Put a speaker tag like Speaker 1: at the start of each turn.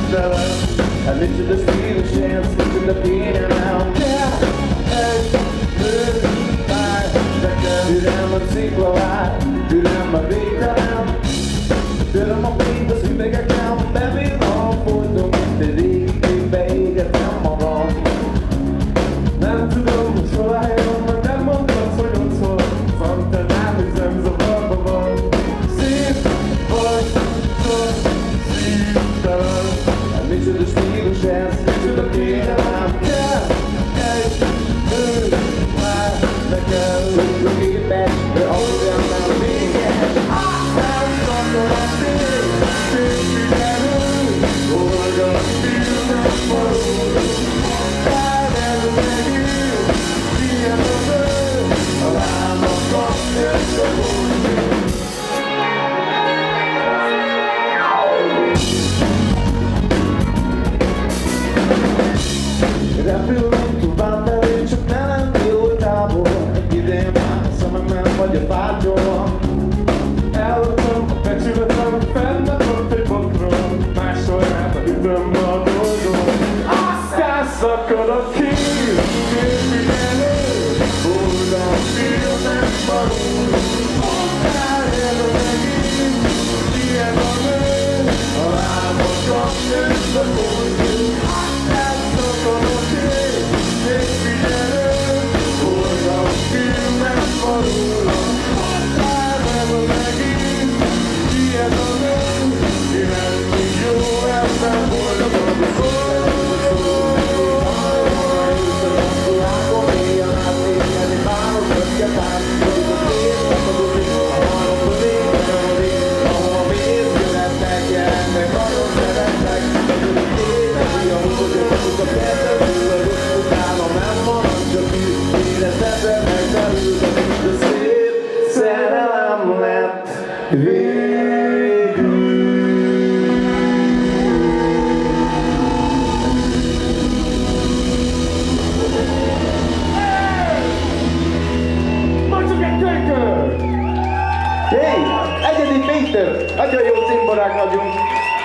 Speaker 1: szívtelen. Hát micsoda stílus, ilyen micsoda kényelem. Egy nő vár nekem, türelem a cikla vár, türelem a végtelen. Türelem a fényt az üvegeken, bevillan, folyton, mint egy régi képbe égetem magam. Nem tudom, hogy hol álljon, mert nem mondod, hogy ott szól. Fantazám, hiszem zavarba van. Szép vagy, csak szívtelen. Hát micsoda stílus ez, micsoda kényelem. Kell egy nő már nekem. Tudjuk képes, de ahogyan nem véges. Nem szakad a szép, szép figyelő. Oldal szívnek való. Kár ez az egész, ilyen a nő. A lábakat és a bújni. Repülünk tovább felé, csak ne lennél oltából. Egy idén már szememben vagy a fátyol. Elhagytam a becsületem, fennet ott egy bokron. Másoljába ütömbe a dolgot. Aztán szakad a kív, képviselő. Oldal félnek való. Akár ez az egész, ilyen a nő. A lábakat és a bújni. Aztán szakad a kív, képviselő. Oldal félnek való. Akár ez az egész, ilyen a nő. Lenni jó ember, boldogabb a szó. Szerelem lett végül. Mondjuk egy kölykör! Hey, egyedi Péter! Nagyon jó cimborák vagyunk!